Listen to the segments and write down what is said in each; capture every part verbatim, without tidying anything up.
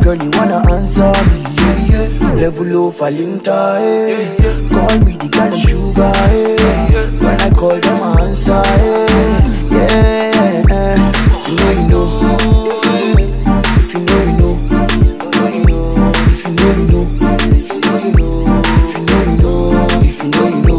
girl, you wanna answer me, yeah, yeah. Level of Falinta, eh. Call me the girl, sugar, eh. When I call them, I answer, eh. Yeah, yeah. You know, you know. If you know, you know. If you know, you know. If you know, you know. If you know, you know. If you know, you know. If you know, you know.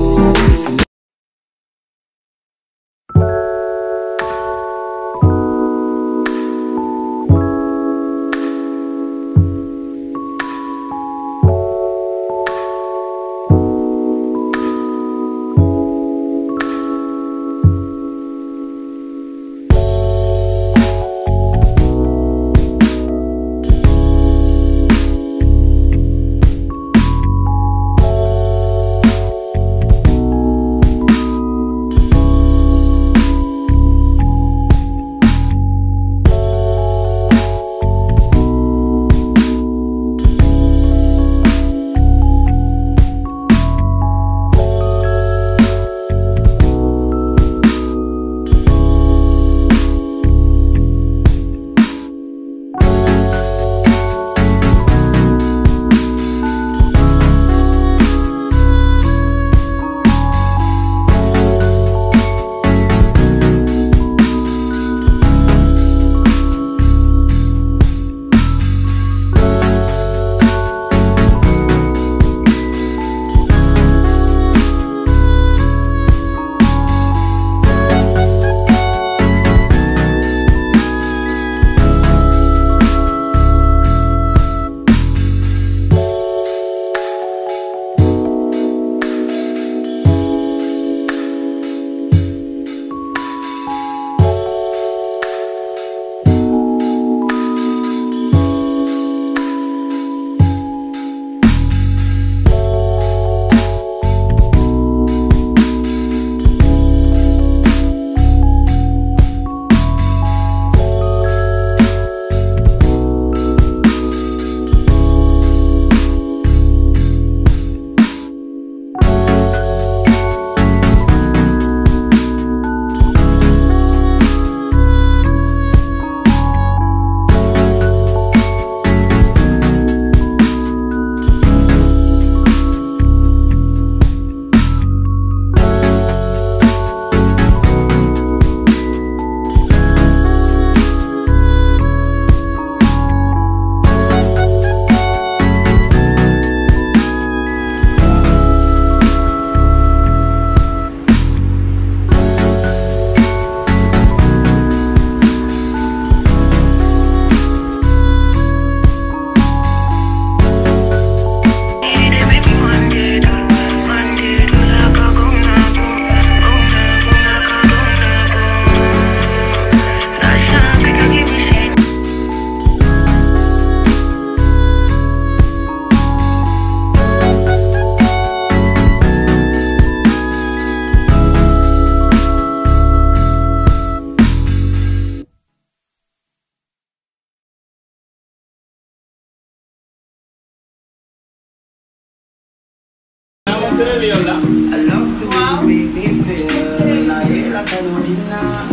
I love the wow. way you make me feel. I hear like I know dinner.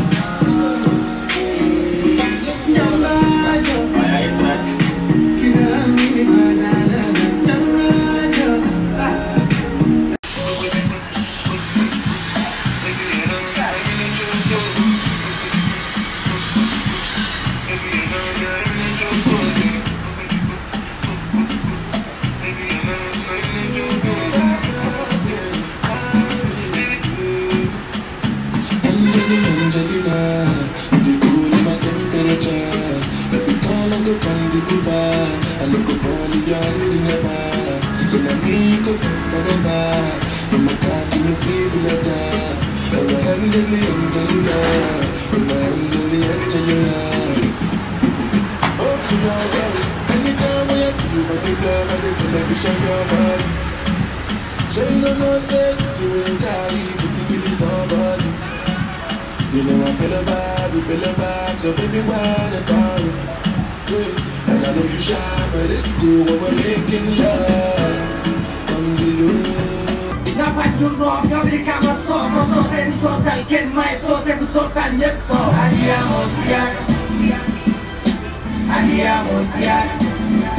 You know I feel a vibe, you feel a vibe, so baby why not call me? Yeah. And I know you shy, but it's cool when we're making love on the low. Now what you know, you're the camera so, so, so, so, so, so, get my so, so, so, so, yep, so. Andiamo, siak. Andiamo, siak.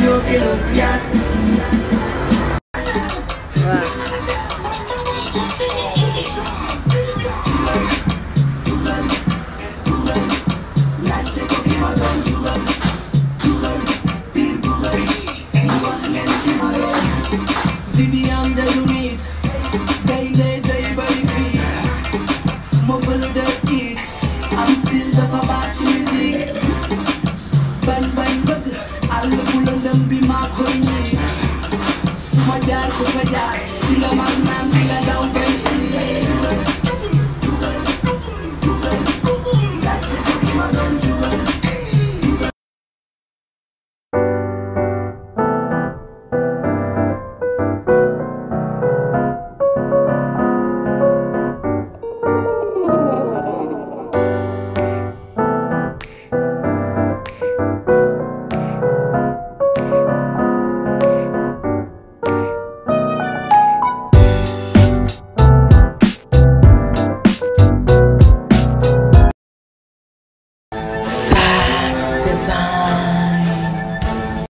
ñoo gënoo si yaat. Vivian de lunit, day day day bari fit. Suma fële def it, am still dafa baax ci musique. Bañ bañ bëgg, àll bu lëndëm bi maa koy ñiit. Suma jaar ko fa jaar, ci nga mag naan di la